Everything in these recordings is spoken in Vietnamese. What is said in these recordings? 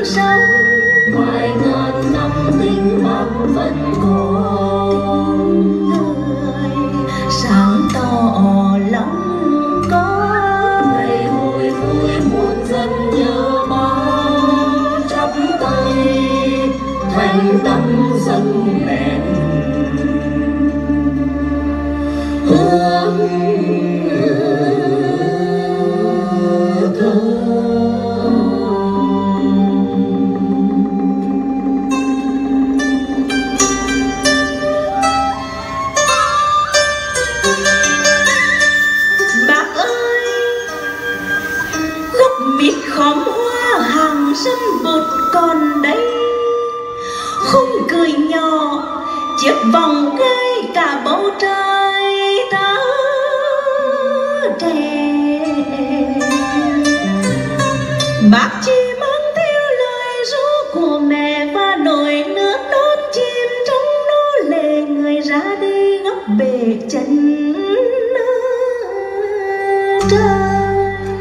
sống. Vài ngàn năm tình bác vẫn còn, Người sáng tỏ lòng con. ngày hồi vui muôn dân nhớ bác, chắp tay thành tâm dâng nén hương thơm. Bác ơi, gốc mít khóm hoa hàng sân bột còn đây, khung cười nhỏ chiếc vòng cây cả bầu trời ta trẻ. Bác chỉ mang theo lời ru của mẹ và nồi nước đón chim trong nô lệ, người ra đi góc bể chân trời.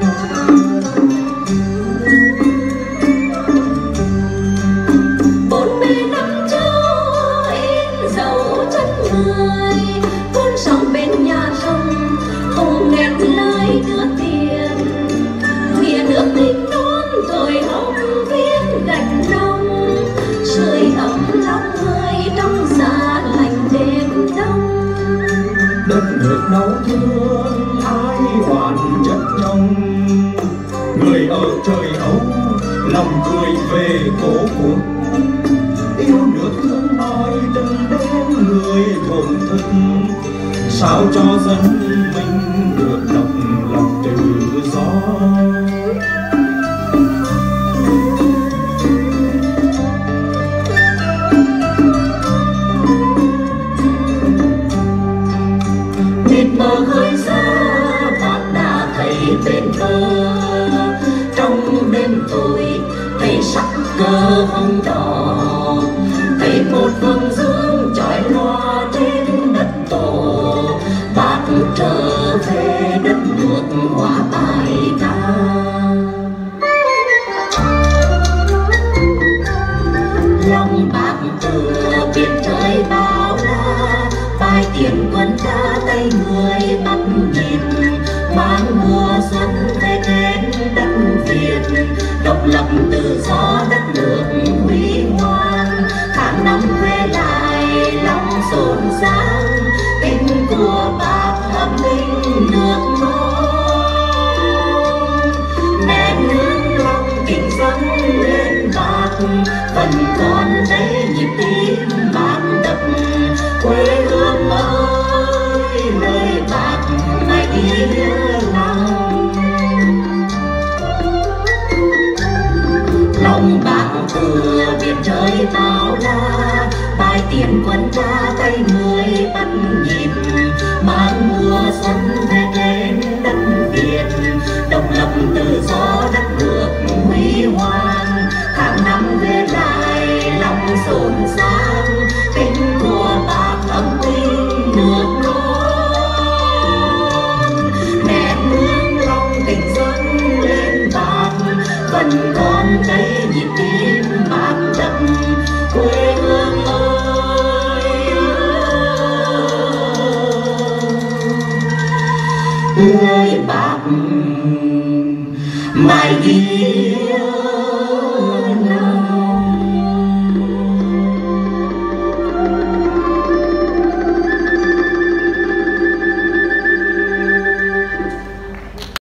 Bốn bề năm châu in dấu chân người, con sông bên nhà sông không nghẹn lời đưa tiền. Nghĩa nước tình non rồi hồng viên gạch nông, sưởi ấm lòng người trong giá lạnh đêm đông. Đất nước đau thương ai oán chất chồng, người ở trời Âu lòng cười về tổ quốc. Yêu nước thương nói đừng đem người thổn thức, sao cho dân mình được độc lập tự do. Mịt mờ khơi xa bác đã thấy bên bờ, trong đêm tối thấy sắc cờ hồng đỏ, thấy một vầng dương chói lòa trên đất tổ. Bác trở về đất nước hoa bài ca, lòng bác trở biển trời bao la. Bài tiền quân ca tay người bắt nhịp, mang mùa xuân về trên đất Việt. Độc lập tự do đất nước huy hoàng, tháng năm về lại lòng rộn ràng. Tình của bác ấm linh nước non, nén hương lòng tình dâng lên bác. Vẫn còn đây nhịp tim bác đập, quê hương ơi lời bác mãi yêu lòng. Lòng bác thừa biển trời bao la, bài tiền quân ca tay người bắt nhịp, mang mùa xuân về trên đất Việt. Độc lập tự do đất nước huy hoàng, tháng năm về lại lòng rộn ràng. Tình của bác ấm tình nước non, nén hương lòng tình dâng lên bác. Vẫn còn đây nhịp tim bác đập, quê hương ơi ơi bác mãi yêu.